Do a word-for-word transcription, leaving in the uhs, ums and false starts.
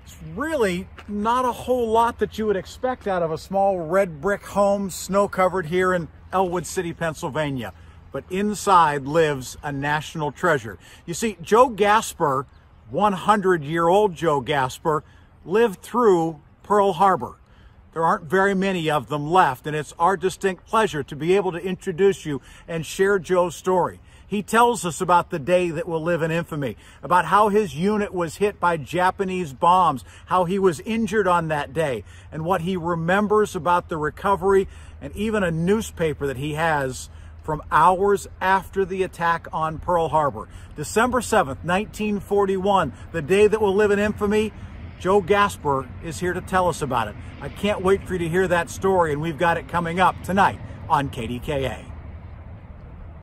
It's really not a whole lot that you would expect out of a small red brick home, snow-covered here in Ellwood City, Pennsylvania. But inside lives a national treasure. You see, Joe Gasper, one hundred year old Joe Gasper, lived through Pearl Harbor. There aren't very many of them left, and it's our distinct pleasure to be able to introduce you and share Joe's story. He tells us about the day that will live in infamy, about how his unit was hit by Japanese bombs, how he was injured on that day, and what he remembers about the recovery, and even a newspaper that he has from hours after the attack on Pearl Harbor. December seventh, nineteen forty-one, the day that will live in infamy. Joe Gasper is here to tell us about it. I can't wait for you to hear that story, and we've got it coming up tonight on K D K A.